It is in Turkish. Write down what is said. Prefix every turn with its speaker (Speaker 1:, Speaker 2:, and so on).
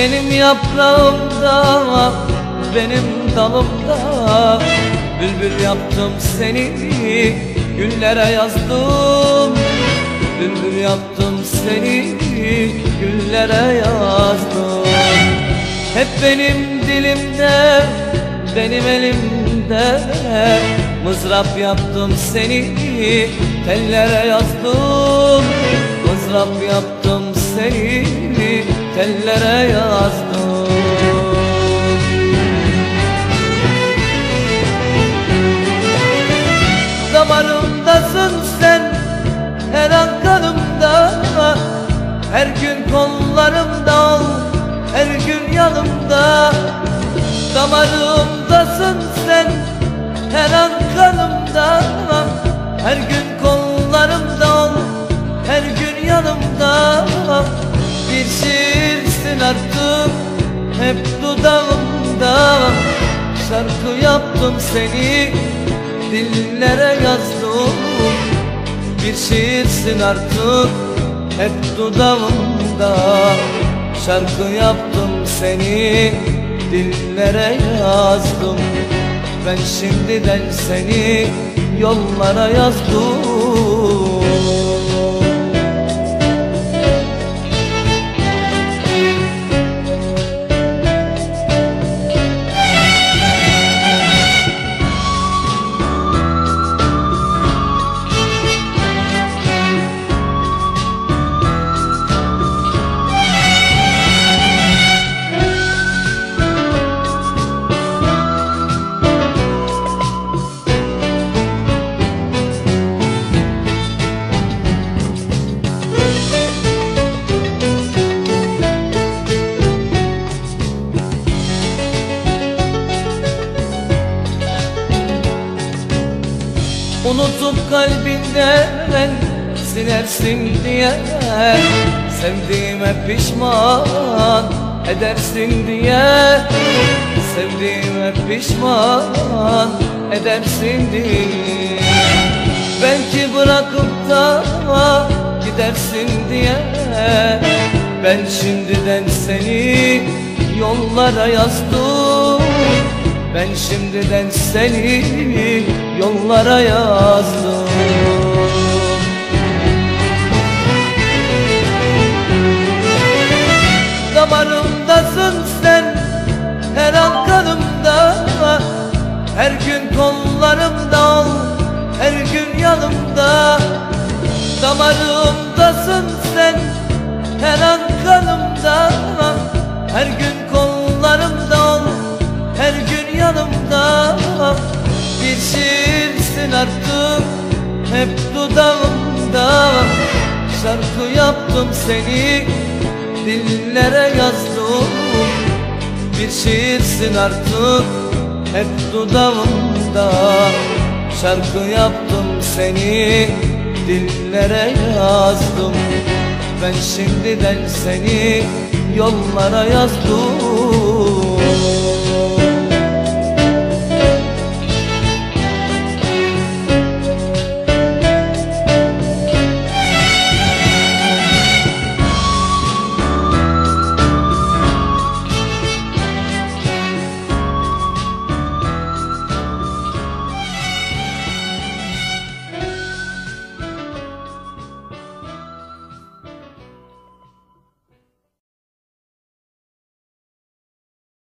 Speaker 1: benim yaprağımda, benim dalımda. Bülbül yaptım seni, güllere yazdım. Bülbül yaptım seni, güllere yazdım. Hep benim dilimde, benim elimde. Mızrap yaptım seni, tellere yazdım. Mızrap yaptım seni, tellere yazdım. Damarımdasın sen, her an kanımda. Her gün kollarımda ol, her gün yanımda. Damarımdasın sen, her an kanımda. Her gün kollarımda ol, her gün yanımda. Bir şiirsin artık, hep dudağımda. Şarkı yaptım seni, dillere yazdım. Bir şiirsin artık, hep dudağımda. Şarkı yaptım seni, dillere yazdım. Ben şimdiden seni yollara yazdım. Unutup kalbinden silersin diye, sevdiğime pişman edersin diye. Sevdiğime pişman edersin diye. Belki bırakıp da gidersin diye. Ben şimdiden seni yollara yazdım. Ben şimdiden seni yollara yazdım. Damarımdasın sen, her an kanımda. Her gün kollarımda ol, her gün yanımda. Damarımdasın sen, her an kanımda. Her gün kollarımda ol, her gün yanımda. Bir şiirsin artık, hep dudağımda. Şarkı yaptım seni, dillere yazdım. Bir şiirsin artık, hep dudağımda. Şarkı yaptım seni, dillere yazdım. Ben şimdiden seni yollara yazdım.